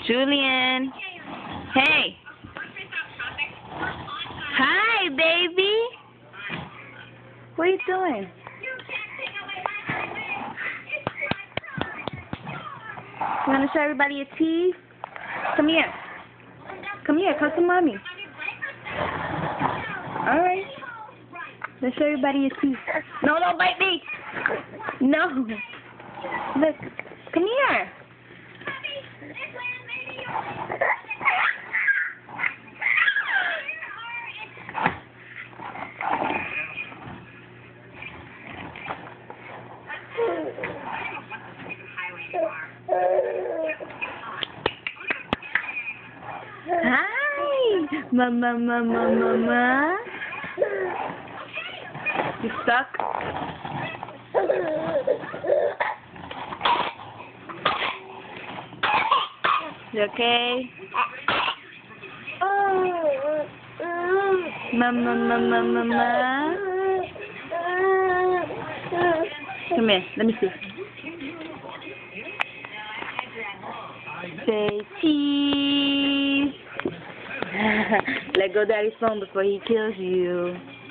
Julian. Hey. Hi, baby. What are you doing? You want to show everybody your teeth? Come here. Come here. Come to mommy. All right. Let's show everybody your teeth. No, don't bite me. No. Look. Come here. Hi, mama. You stuck? You okay? Mama. Come here, let me see. Say cheese. Let go daddy's phone before he kills you.